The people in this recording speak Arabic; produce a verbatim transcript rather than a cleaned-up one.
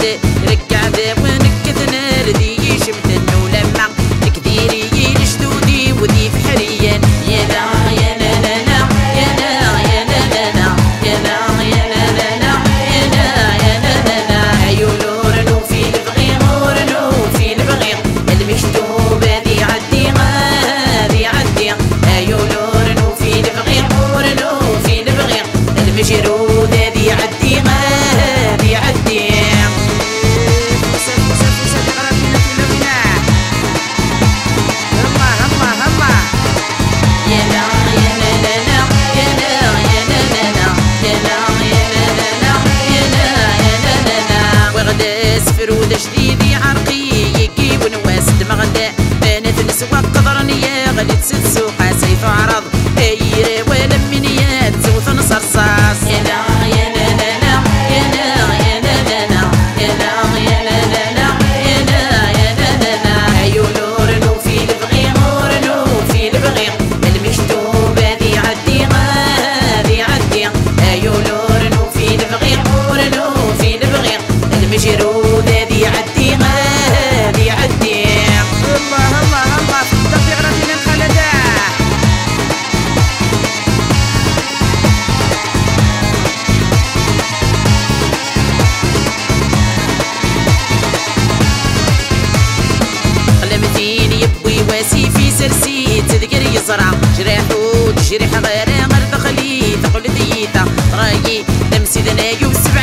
وغدي ركع ذا ونكتنا ردي شمتن ولما كثيري لشدودي وذي في حريا يا لا يا لا لا لا يا لا يا لا لا لا يا لا يا لا لا لا يا لا يا لا لا لا عيونور نوفي البغي غور نوفي البغي المشتوب هذي عدي غادي عدي عيونور نوفي البغي غور نوفي البغي المجرود هذي عدي غادي عدي فرود جديدي عرقي يجيب ونواس دمغدا بنات النسوة قدرني يا غادي تسد سوقا سيف عرض ايري ولا منيات زوث نصر صاص يا لا يا لا لا لا يا لا يا لا لا لا يا لا يا لا لا لا يا لا يا لا لا لا عيونور نوفي البغي غور نوفي البغي المشتوب هذي عدي غادي عدي عيونور نوفي البغي غور نوفي البغي المجرود هذي عدي غادي عدي الله الله الله تطبيق راسنا الخلدة قلمتين يبوي واسي في سرسي تذكر يزرع جراحو تجريح غير غير دخلي ثقل ديتا رايي تمسي ذنا يوسف